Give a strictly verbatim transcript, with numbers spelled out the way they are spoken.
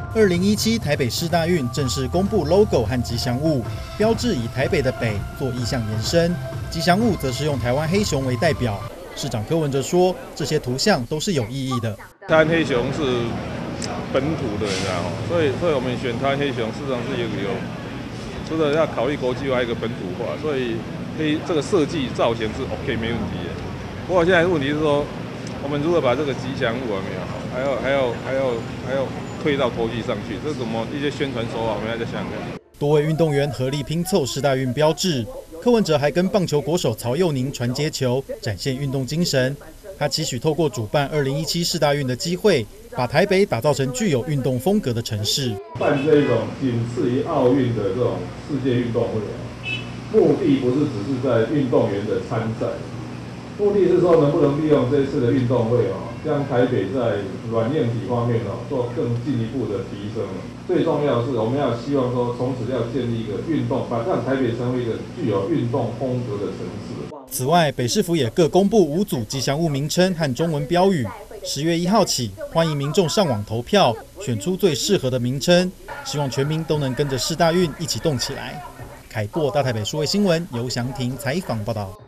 二零一七台北市大运正式公布 logo 和吉祥物，标志以台北的北做意象延伸，吉祥物则是用台湾黑熊为代表。市长柯文哲说，这些图像都是有意义的。 台湾黑熊是本土的，你知道吗？所以，所以我们选台湾黑熊，事实上是有有，除了要考虑国际化，一个本土化，所以黑这个设计造型是 OK 没问题的。不过现在问题是说，我们如何把这个吉祥物有没有，还要还要还要还要推到国际上去，这是什么一些宣传手法，我们要再想想看。 多位运动员合力拼凑世大运标志，柯文哲还跟棒球国手曹佑宁传接球，展现运动精神。他期许透过主办二零一七世大运的机会，把台北打造成具有运动风格的城市。 办这种仅次于奥运的这种世界运动会啊，目的不是只是在运动员的参赛，目的是说能不能利用这一次的运动会啊，将台北在软硬体方面哦做更进一步的提升。最重要的是，我们要希望说，从此要建立一个运动，把让台北成为一个具有运动风格的城市。 此外，北市府也各公布五组吉祥物名称和中文标语。十月一号起，欢迎民众上网投票，选出最适合的名称。希望全民都能跟着世大运一起动起来。凯擘大台北数位新闻由祥廷采访报道。